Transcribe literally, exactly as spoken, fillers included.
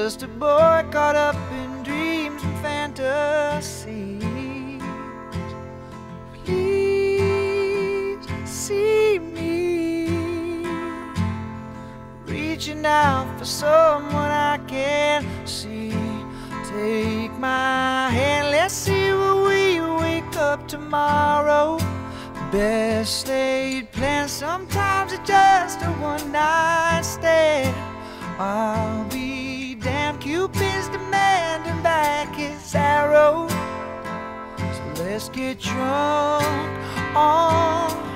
just a boy caught up in dreams and fantasies. Please see me reaching out for someone I can see. Take my hand, let's see where we wake up tomorrow. Best laid plans, sometimes it's just a one night stand. I'll be damned, Cupid's demanding back his arrow. So let's get drunk on